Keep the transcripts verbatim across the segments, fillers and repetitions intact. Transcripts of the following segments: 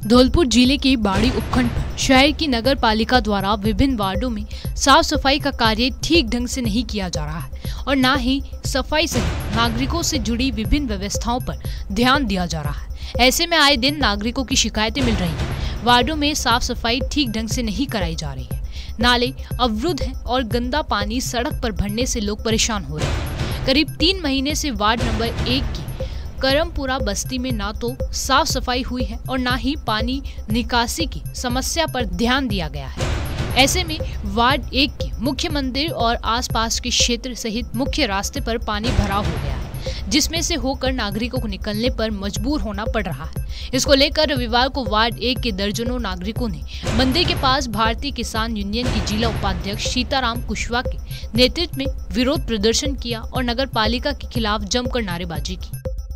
धौलपुर जिले के बाड़ी उपखंड पर शहर की नगर पालिका द्वारा विभिन्न वार्डों में साफ सफाई का कार्य ठीक ढंग से नहीं किया जा रहा है और न ही सफाई सहित नागरिकों से जुड़ी विभिन्न व्यवस्थाओं पर ध्यान दिया जा रहा है। ऐसे में आए दिन नागरिकों की शिकायतें मिल रही हैं। वार्डों में साफ सफाई ठीक ढंग से नहीं कराई जा रही है, नाले अवरुद्ध हैं और गंदा पानी सड़क पर भरने से लोग परेशान हो रहे हैं। करीब तीन महीने से वार्ड नंबर एक की करमपुरा बस्ती में ना तो साफ सफाई हुई है और ना ही पानी निकासी की समस्या पर ध्यान दिया गया है। ऐसे में वार्ड एक के मुख्य मंदिर और आसपास के क्षेत्र सहित मुख्य रास्ते पर पानी भराव हो गया है, जिसमें से होकर नागरिकों को निकलने पर मजबूर होना पड़ रहा है। इसको लेकर रविवार को वार्ड एक के दर्जनों नागरिकों ने मंदिर के पास भारतीय किसान यूनियन की जिला उपाध्यक्ष सीताराम कुशवाहा के नेतृत्व में विरोध प्रदर्शन किया और नगर पालिका के खिलाफ जमकर नारेबाजी की।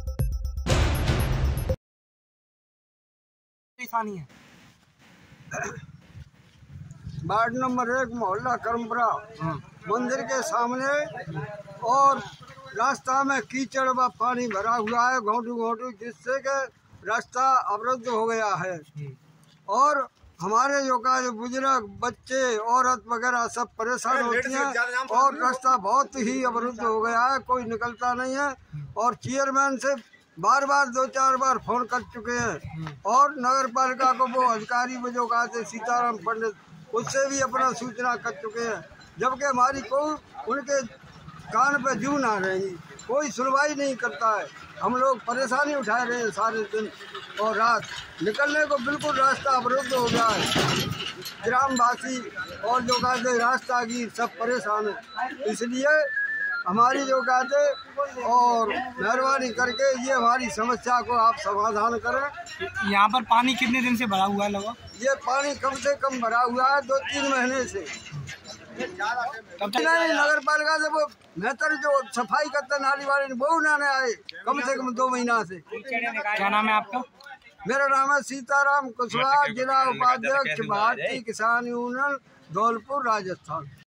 है वार्ड नंबर एक मोहल्ला करमपुरा मंदिर के सामने और रास्ता में कीचड़ व पानी भरा हुआ है घोंटू घोंटू, जिससे कि रास्ता अवरुद्ध हो गया है। और हमारे जो का जो बुजुर्ग बच्चे औरत वगैरह सब परेशान होती हैं और रास्ता बहुत ही अवरुद्ध हो गया है, कोई निकलता नहीं है। और चेयरमैन से बार बार दो चार बार फोन कर चुके हैं और नगर पालिका को वो अधिकारी वो जो कहा थे सीताराम पंडित, उससे भी अपना सूचना कर चुके हैं, जबकि हमारी कोई उनके कान पे जू ना रही, कोई सुनवाई नहीं करता है। हम लोग परेशानी उठा रहे हैं सारे दिन और रात, निकलने को बिल्कुल रास्ता अवरुद्ध हो गया है। ग्रामवासी और जो कहते रास्ता की सब परेशान है, इसलिए हमारी जो कहते और मेहरबानी करके ये हमारी समस्या को आप समाधान करें। यहाँ पर पानी कितने दिन से भरा हुआ है लगभग? ये पानी कम से कम भरा हुआ है दो तीन महीने से। नहीं, नगर पालिका से वो बेहतर जो सफाई करते नाली वाले वो ना आए कम से कम दो महीना से। क्या नाम है आपका? मेरा नाम है सीताराम कुशवाहा, जिला उपाध्यक्ष भारतीय किसान यूनियन धौलपुर राजस्थान।